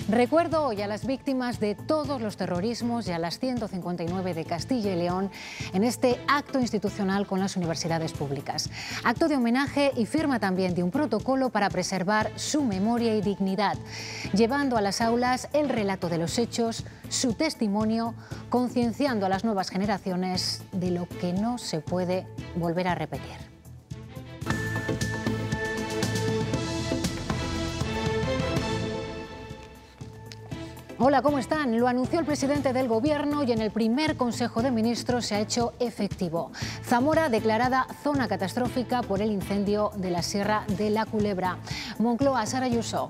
Recuerdo hoy a las víctimas de todos los terrorismos y a las 159 de Castilla y León en este acto institucional con las universidades públicas. Acto de homenaje y firma también de un protocolo para preservar su memoria y dignidad, llevando a las aulas el relato de los hechos, su testimonio, concienciando a las nuevas generaciones de lo que no se puede volver a repetir. Hola, ¿cómo están? Lo anunció el presidente del Gobierno y en el primer Consejo de Ministros se ha hecho efectivo. Zamora declarada zona catastrófica por el incendio de la Sierra de la Culebra. Moncloa, Sara Ayuso.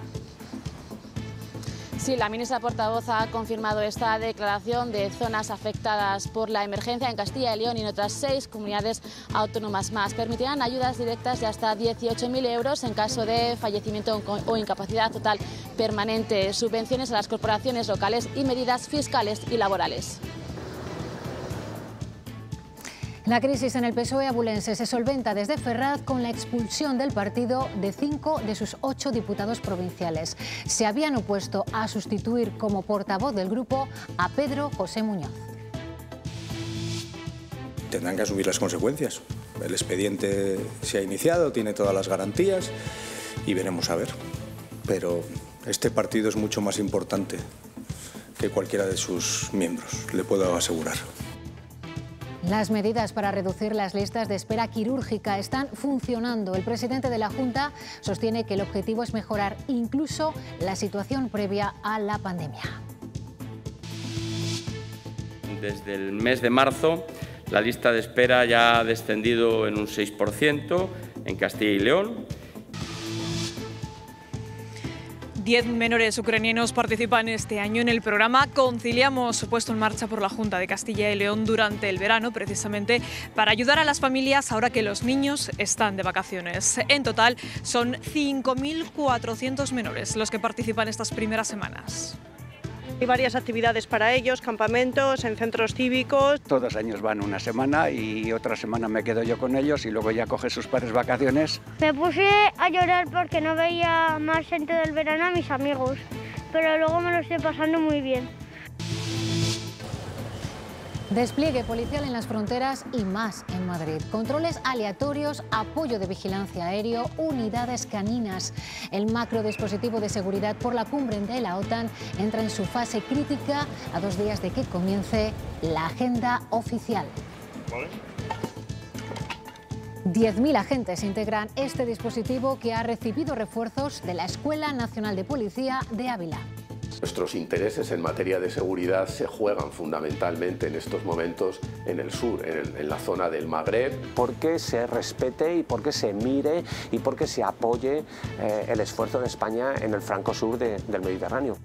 Sí, la ministra portavoz ha confirmado esta declaración de zonas afectadas por la emergencia en Castilla y León y en otras 6 comunidades autónomas más. Permitirán ayudas directas de hasta 18.000 euros en caso de fallecimiento o incapacidad total permanente, subvenciones a las corporaciones locales y medidas fiscales y laborales. La crisis en el PSOE abulense se solventa desde Ferraz con la expulsión del partido de 5 de sus 8 diputados provinciales. Se habían opuesto a sustituir como portavoz del grupo a Pedro José Muñoz. Tendrán que asumir las consecuencias. El expediente se ha iniciado, tiene todas las garantías y veremos a ver. Pero este partido es mucho más importante que cualquiera de sus miembros, le puedo asegurar. Las medidas para reducir las listas de espera quirúrgica están funcionando. El presidente de la Junta sostiene que el objetivo es mejorar incluso la situación previa a la pandemia. Desde el mes de marzo, la lista de espera ya ha descendido en un 6% en Castilla y León. 10 menores ucranianos participan este año en el programa Conciliamos, puesto en marcha por la Junta de Castilla y León durante el verano, precisamente para ayudar a las familias ahora que los niños están de vacaciones. En total son 5.400 menores los que participan estas primeras semanas. Hay varias actividades para ellos, campamentos, en centros cívicos. Todos los años van una semana y otra semana me quedo yo con ellos y luego ya coge sus padres vacaciones. Me puse a llorar porque no veía más gente del verano a mis amigos, pero luego me lo estoy pasando muy bien. Despliegue policial en las fronteras y más en Madrid. Controles aleatorios, apoyo de vigilancia aéreo, unidades caninas. El macrodispositivo de seguridad por la cumbre de la OTAN entra en su fase crítica a 2 días de que comience la agenda oficial. 10.000 agentes integran este dispositivo que ha recibido refuerzos de la Escuela Nacional de Policía de Ávila. Nuestros intereses en materia de seguridad se juegan fundamentalmente en estos momentos en el sur, en la zona del Magreb. Porque se respete y porque se mire y porque se apoye el esfuerzo de España en el flanco sur del Mediterráneo.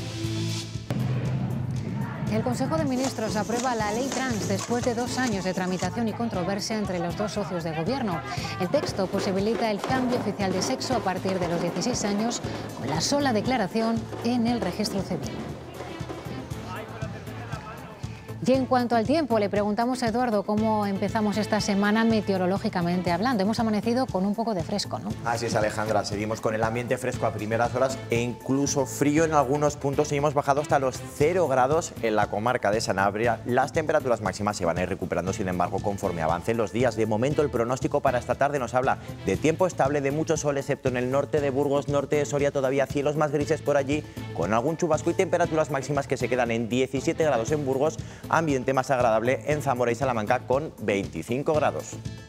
El Consejo de Ministros aprueba la ley trans después de 2 años de tramitación y controversia entre los 2 socios de gobierno. El texto posibilita el cambio oficial de sexo a partir de los 16 años con la sola declaración en el registro civil. Y en cuanto al tiempo, le preguntamos a Eduardo cómo empezamos esta semana meteorológicamente hablando. Hemos amanecido con un poco de fresco, ¿no? Así es, Alejandra. Seguimos con el ambiente fresco a primeras horas e incluso frío en algunos puntos. Y hemos bajado hasta los 0 grados en la comarca de Sanabria. Las temperaturas máximas se van a ir recuperando, sin embargo, conforme avancen los días. De momento, el pronóstico para esta tarde nos habla de tiempo estable, de mucho sol, excepto en el norte de Burgos, norte de Soria, todavía cielos más grises por allí, con algún chubasco y temperaturas máximas que se quedan en 17 grados en Burgos, ambiente más agradable en Zamora y Salamanca con 25 grados.